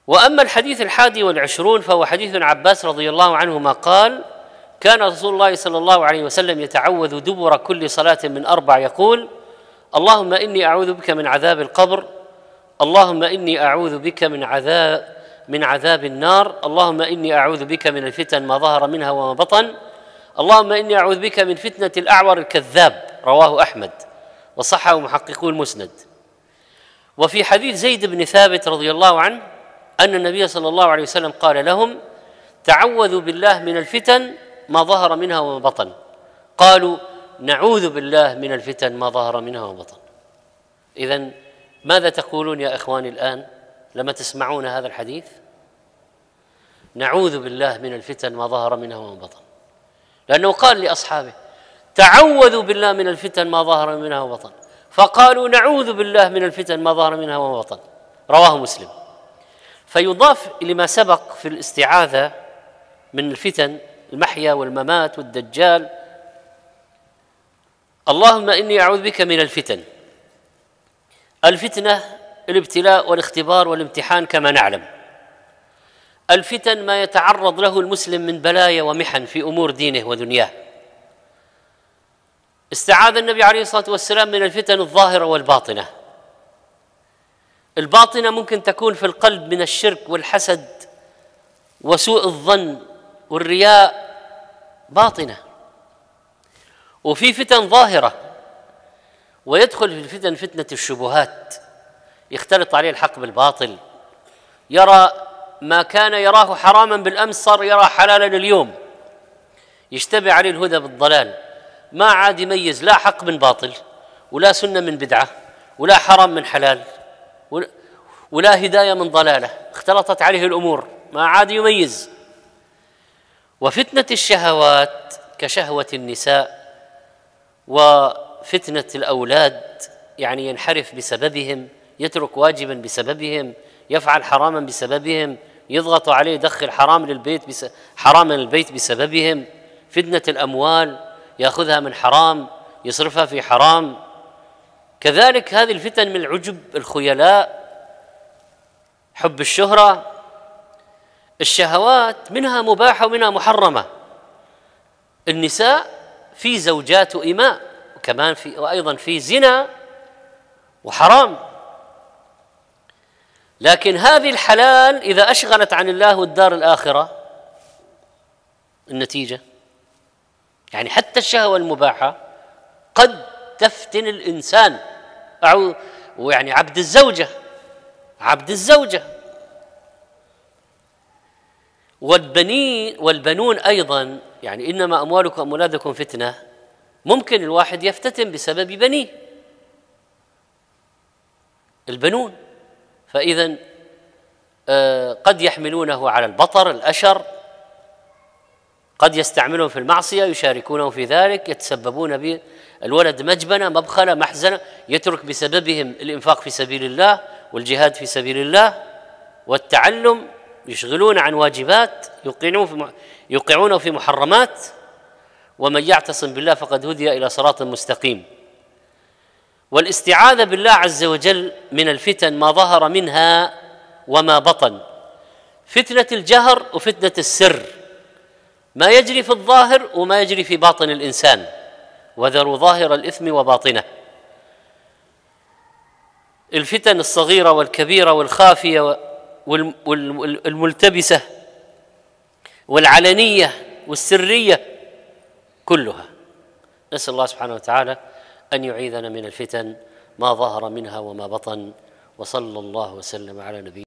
وأما الحديث 21 فهو حديث عباس رضي الله عنهما قال: كان رسول الله صلى الله عليه وسلم يتعوذ دبر كل صلاة من 4 يقول: اللهم إني أعوذ بك من عذاب القبر، اللهم إني أعوذ بك من عذاب النار، اللهم إني أعوذ بك من الفتن ما ظهر منها وما بطن، اللهم إني أعوذ بك من فتنة الأعور الكذاب. رواه أحمد وصححه محققو المسند. وفي حديث زيد بن ثابت رضي الله عنه أن النبي صلى الله عليه وسلم قال لهم: تعوذوا بالله من الفتن ما ظهر منها وما بطن. قالوا: نعوذ بالله من الفتن ما ظهر منها وما بطن. إذن ماذا تقولون يا إخواني الآن لما تسمعون هذا الحديث؟ نعوذ بالله من الفتن ما ظهر منها وما بطن، لأنه قال لأصحابه: تعوذوا بالله من الفتن ما ظهر منها وما بطن، فقالوا: نعوذ بالله من الفتن ما ظهر منها وما بطن. رواه مسلم. فيضاف لما سبق في الاستعاذة من الفتن المحيا والممات والدجال: اللهم إني أعوذ بك من الفتن. الفتنة الابتلاء والاختبار والامتحان كما نعلم. الفتن ما يتعرض له المسلم من بلايا ومحن في أمور دينه ودنياه. استعاذ النبي عليه الصلاة والسلام من الفتن الظاهرة والباطنة. الباطنة ممكن تكون في القلب من الشرك والحسد وسوء الظن والرياء، باطنة. وفي فتن ظاهرة، ويدخل في الفتن فتنة الشبهات، يختلط عليه الحق بالباطل، يرى ما كان يراه حراما بالأمس صار يرى حلالا اليوم، يشتبه عليه الهدى بالضلال، ما عاد يميز لا حق من باطل ولا سنة من بدعة ولا حرام من حلال ولا هداية من ضلالة، اختلطت عليه الأمور ما عاد يميز. وفتنة الشهوات كشهوة النساء وفتنة الأولاد، يعني ينحرف بسببهم، يترك واجبا بسببهم، يفعل حراما بسببهم، يضغط عليه يدخل حرام البيت بسببهم. فتنة الأموال، يأخذها من حرام يصرفها في حرام. كذلك هذه الفتن من العجب، الخيلاء، حب الشهرة. الشهوات منها مباحة ومنها محرمة. النساء في زوجات إماء، وكمان وأيضا في زنا وحرام. لكن هذه الحلال إذا أشغلت عن الله والدار الآخرة، النتيجة يعني حتى الشهوة المباحة قد تفتن الإنسان، ويعني عبد الزوجة والبنون أيضا، يعني إنما أموالكم وأولادكم فتنة. ممكن الواحد يفتتن بسبب بنيه، البنون، فإذا قد يحملونه على البطر الأشر، قد يستعملهم في المعصية، يشاركونه في ذلك، يتسببون به الولد مجبنة مبخلة محزنة، يترك بسببهم الإنفاق في سبيل الله والجهاد في سبيل الله والتعلم، يشغلون عن واجبات، يوقعونه في محرمات. ومن يعتصم بالله فقد هدي إلى صراط مستقيم. والاستعاذة بالله عز وجل من الفتن ما ظهر منها وما بطن، فتنة الجهر وفتنة السر، ما يجري في الظاهر وما يجري في باطن الإنسان، وذروا ظاهر الإثم وباطنه. الفتن الصغيرة والكبيرة والخافية والملتبسة والعلنية والسرية كلها. نسأل الله سبحانه وتعالى أن يعيذنا من الفتن ما ظهر منها وما بطن، وصلى الله وسلم على نبينا